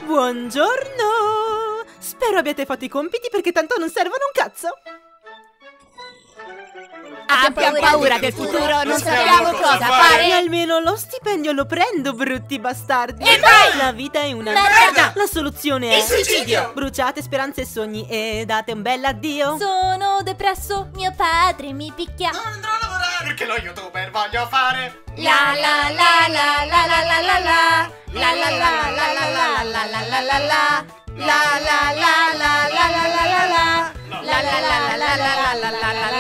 Buongiorno! Spero abbiate fatto i compiti perché tanto non servono un cazzo! Abbiamo paura del futuro, non sappiamo cosa fare. E almeno lo stipendio lo prendo, brutti bastardi! E vai! La vita è una merda! La soluzione è Il suicidio! Bruciate speranze e sogni e date un bel addio! Sono depresso, mio padre mi picchia. Non andrò a lavorare perché lo youtuber voglio fare. La la la la la la la la la. La la la la la la la la la la la. La la la la la la la la la. La la la la la la la la la la.